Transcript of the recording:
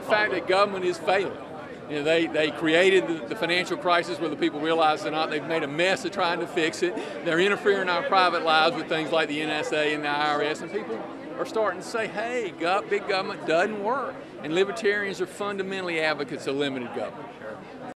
fact that government is failing. You know, they created the financial crisis whether people realize it or not. They've made a mess of trying to fix it. They're interfering in our private lives with things like the NSA and the IRS, and people are starting to say, hey, big government doesn't work. And libertarians are fundamentally advocates of limited government.